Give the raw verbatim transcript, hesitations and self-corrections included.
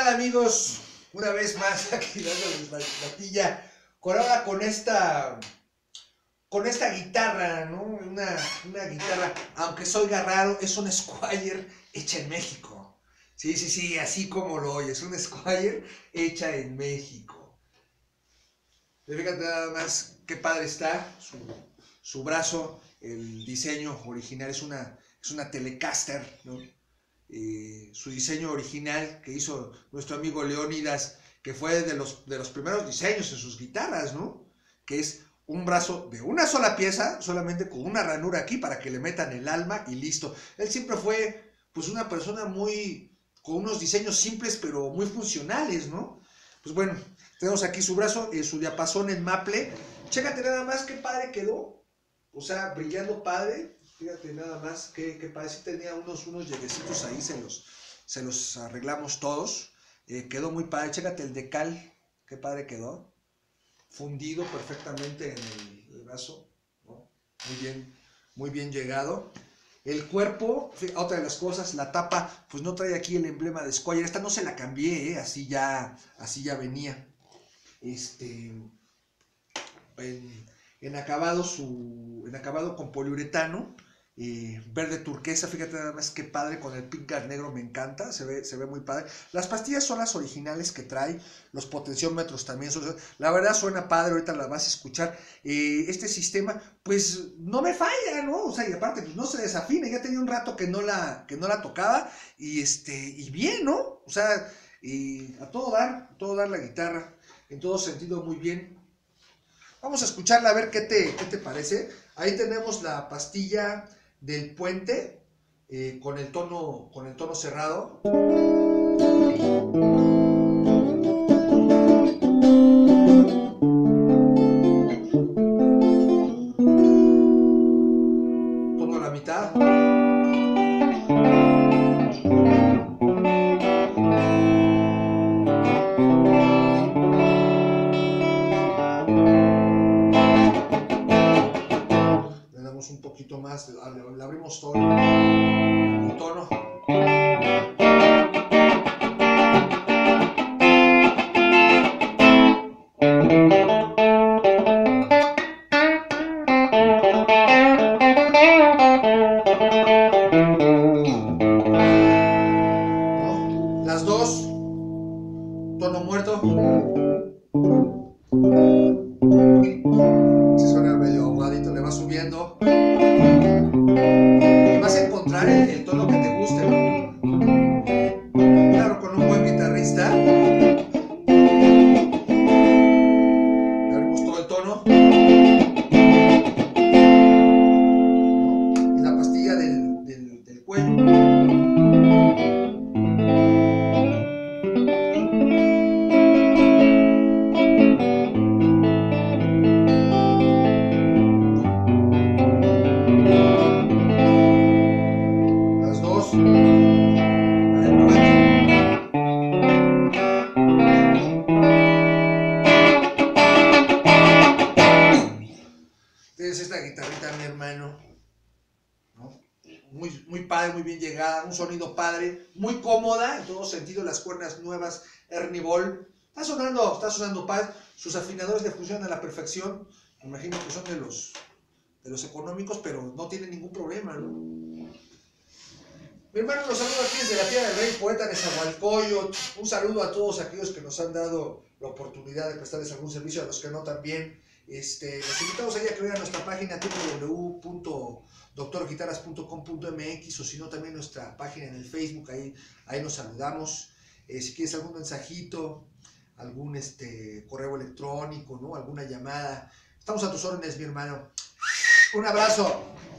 tal, amigos? Una vez más aquí dándoles la platilla, con ahora con esta con esta guitarra, ¿no? Una, una guitarra, aunque soy raro, es una Squier hecha en México. Sí, sí, sí, así como lo oyes, una Squier hecha en México. Fíjate nada más qué padre está su, su brazo, el diseño original es una, es una Telecaster, ¿no? Eh, su diseño original que hizo nuestro amigo Leónidas, que fue de los, de los primeros diseños en sus guitarras, ¿no? Que es un brazo de una sola pieza, solamente con una ranura aquí para que le metan el alma y listo. Él siempre fue, pues, una persona muy, con unos diseños simples pero muy funcionales, ¿no? Pues bueno, tenemos aquí su brazo, eh, su diapasón en maple. Chécate nada más qué padre quedó, o sea, brillando padre. Fíjate nada más que, que parece que tenía unos, unos lleguecitos ahí, se los, se los arreglamos todos. Eh, quedó muy padre, chécate el decal, qué padre quedó. Fundido perfectamente en el, el brazo, ¿no? Muy bien, muy bien llegado. El cuerpo, otra de las cosas, la tapa, pues no trae aquí el emblema de Squier. Esta no se la cambié, ¿eh? así, ya, así ya venía. Este, en, en acabado, su, en acabado con poliuretano. Eh, verde turquesa, fíjate nada más qué padre, con el pickguard negro me encanta, se ve, se ve muy padre. Las pastillas son las originales que trae, los potenciómetros también son, la verdad suena padre, ahorita la vas a escuchar. Eh, este sistema pues no me falla, ¿no? O sea, y aparte pues no se desafina, ya tenía un rato que no la, que no la tocaba y este, y bien, ¿no? O sea, eh, a todo dar, a todo dar la guitarra, en todo sentido muy bien. Vamos a escucharla a ver qué te, qué te parece. Ahí tenemos la pastilla del puente eh, con el tono con el tono cerrado. Tono a la mitad. Le damos un poquito más, le abrimos todo el tono. ¿No? Las dos, tono muerto. Si suena medio ahogadito, le va subiendo. Y vas a encontrar el, el tono que te guste, ¿no? Claro, con un buen guitarrista. Le abrimos todo el tono. Y la pastilla del, del, del cuello. Las dos. Tienes esta guitarrita, mi hermano, ¿no? Muy, muy padre, muy bien llegada, un sonido padre, muy cómoda, en todo sentido, las cuerdas nuevas, Ernie Ball. Está sonando, está sonando padre, sus afinadores le funcionan a la perfección, me imagino que son de los, de los económicos, pero no tienen ningún problema, ¿no? Mi hermano, los saludo aquí desde la Tierra del Rey, poeta de Nezahualcóyotl. Un saludo a todos aquellos que nos han dado la oportunidad de prestarles algún servicio, a los que no también. Este, los invitamos allá a que vean nuestra página doble u doble u doble u punto doctor guitarras punto com punto m x, o si no también nuestra página en el Facebook, ahí, ahí nos saludamos. Eh, si quieres algún mensajito, algún este, correo electrónico, ¿no? Alguna llamada, estamos a tus órdenes, mi hermano. Un abrazo.